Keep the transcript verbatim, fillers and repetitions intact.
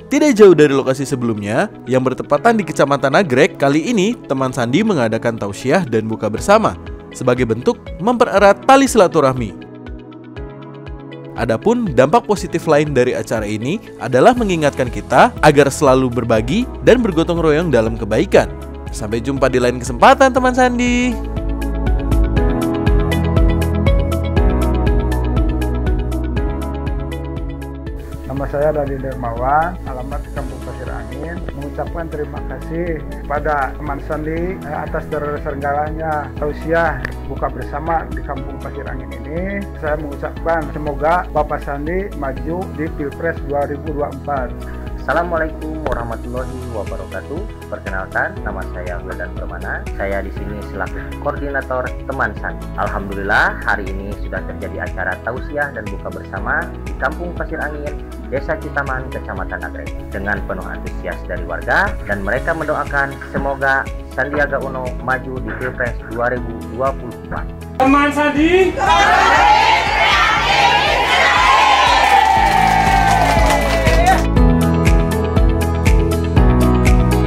Tidak jauh dari lokasi sebelumnya, yang bertepatan di Kecamatan Nagrek, kali ini teman sandi mengadakan tausiah dan buka bersama sebagai bentuk mempererat tali silaturahmi. Adapun dampak positif lain dari acara ini adalah mengingatkan kita agar selalu berbagi dan bergotong royong dalam kebaikan. Sampai jumpa di lain kesempatan teman sandi. Nama saya Dadi Dermawan, alamat Kampung Pasir Angin. Mengucapkan terima kasih kepada teman sandi atas terselenggaranya tausiah buka bersama di Kampung Pasir Angin ini. Saya mengucapkan semoga Bapak Sandi maju di Pilpres dua ribu dua puluh empat. Assalamualaikum warahmatullahi wabarakatuh. Perkenalkan, nama saya Wildan Permana. Saya di sini selaku koordinator teman sandi. Alhamdulillah, hari ini sudah terjadi acara tausiah dan buka bersama di Kampung Pasir Angin, Desa Citaman, Kecamatan Nagrek, dengan penuh antusias dari warga, dan mereka mendoakan semoga Sandiaga Uno maju di Pilpres dua ribu dua puluh empat. Teman sandi.